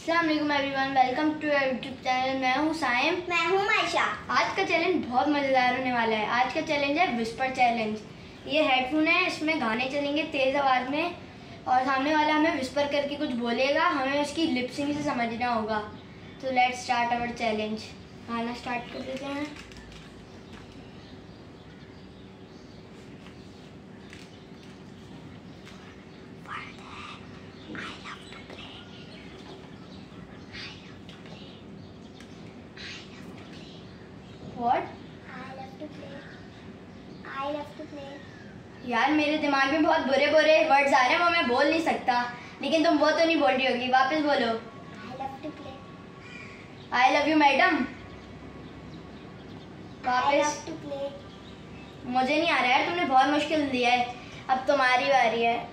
अस्सलाम वालेकुम everyone, welcome to YouTube channel. मैं हूँ साइम। मैं हूँ मायशा। आज का चैलेंज बहुत मज़ेदार होने वाला है। आज का चैलेंज है विस्पर चैलेंज। ये हेडफोन है, इसमें गाने चलेंगे तेज़ आवाज़ में और सामने वाला हमें विस्पर करके कुछ बोलेगा, हमें उसकी लिपसिंग से समझना होगा। तो लेट्स स्टार्ट अवर चैलेंज। गाना स्टार्ट कर देते हैं। What? I love to play. यार मेरे दिमाग में बहुत बुरे बुरे वर्ड्स आ रहे हैं, वो मैं बोल नहीं सकता, लेकिन तुम वो तो नहीं बोल रही होगी। वापस बोलो। I love to play. I love you madam. I वापस। love to play. मुझे नहीं आ रहा है, तुमने बहुत मुश्किल दिया है। अब तुम्हारी बारी है।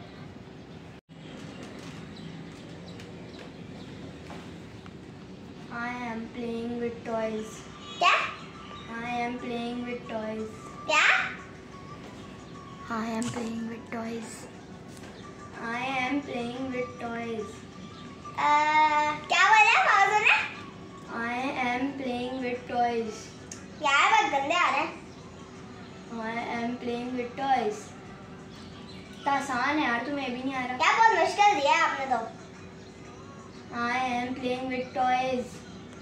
I am playing with toys. क्या? I am playing with toys. क्या? I am playing with toys. I am playing with toys. क्या बोला? पाउस होना? I am playing with toys. यार बहुत गंदे आ रहे हैं। I am playing with toys. इतना आसान है यार, तुम्हें भी नहीं आ रहा। क्या बहुत मुश्किल दिया है आपने तो। I am playing with toys.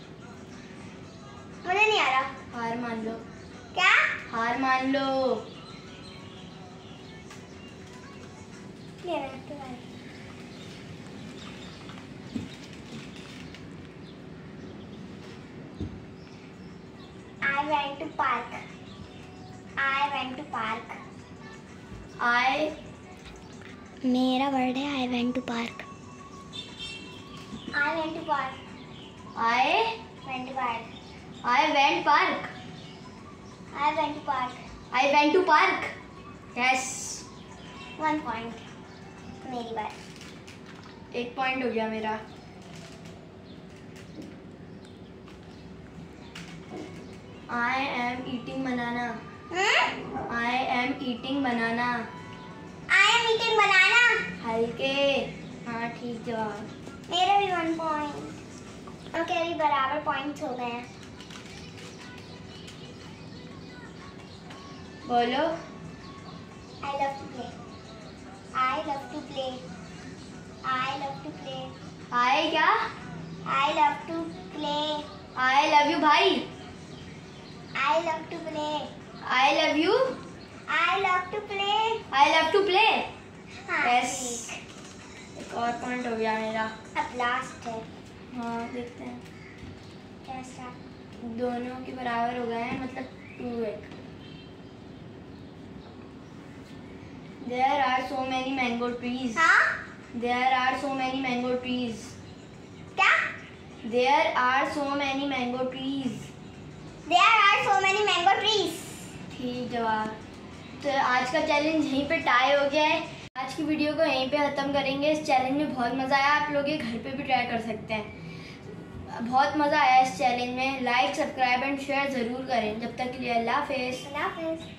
मुझे नहीं आ रहा। हार मान लो। क्या? हार मान लो। ये रहा तुम्हारा। I went to park. I went to park. I मेरा वर्ड है I went to park. I went to park. I Went to park. I went park. I went to park. I went to park. Yes. 1 point. मेरी बात। 1 point हो गया मेरा। I am eating banana. I am eating banana. I am eating banana. हल्के। हाँ ठीक जवाब। मेरा भी 1 point. ओके अभी बराबर पॉइंट्स हो गए हैं। बोलो। I love to play. I love to play. I love to play. I क्या? I love to play. I love you भाई। I love to play. I love you. I love to play. I love to play. हाँ Yes. ठीक। एक और point हो गया मेरा। अब लास्ट है। हाँ देखते हैं। कैसा? दोनों के बराबर हो गए हैं, मतलब 2-1। There are so many mango trees. हाँ? There are so many mango trees. क्या? There are so many mango trees. There are so many mango trees. ठीक जवाब। तो आज का चैलेंज यहीं पे टाई हो गया है। आज की वीडियो को यहीं पे ख़त्म करेंगे। इस चैलेंज में बहुत मज़ा आया, आप लोग ये घर पे भी ट्राई कर सकते हैं। बहुत मज़ा आया इस चैलेंज में। लाइक, सब्सक्राइब एंड शेयर ज़रूर करें। जब तक के लिए अल्लाह हाफ़िज़। अल्लाह हाफ़िज़।